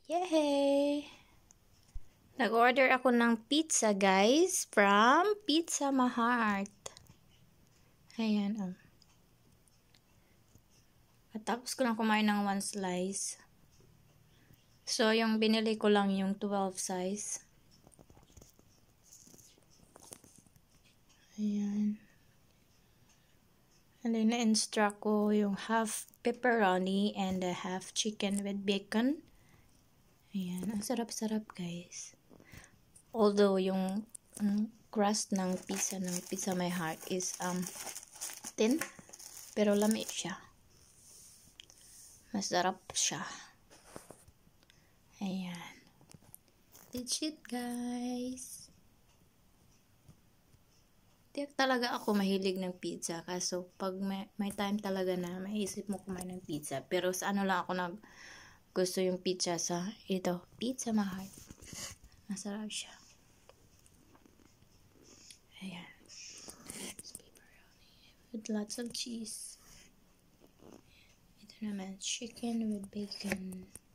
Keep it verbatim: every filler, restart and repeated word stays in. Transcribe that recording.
Yay! Nag-order ako ng pizza, guys, from Pizza Mahart. Ayan, oh. At tapos ko lang kumain ng one slice. So, yung binili ko lang yung twelve size. Ayan. And then, na-instruct ko yung half pepperoni and a half chicken with bacon. Ayan. Ang sarap-sarap, guys. Although, yung um, crust ng pizza ng Pizza My Heart is um thin, pero lamig siya. Masarap siya. Ayan. That's it, guys. Tiyak talaga ako mahilig ng pizza. Kaso, pag may, may time talaga na maisip mo kumain ng pizza. Pero sa ano lang ako nag gusto yung pizza sa ito, Pizza Mahart. Masarap siya. Ayan. With lots of cheese. Ito naman, chicken with bacon.